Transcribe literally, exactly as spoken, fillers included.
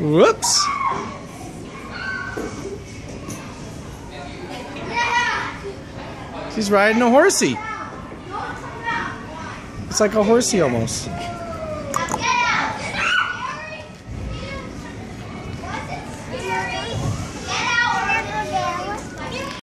Whoops. She's riding a horsey. It's like a horsey almost.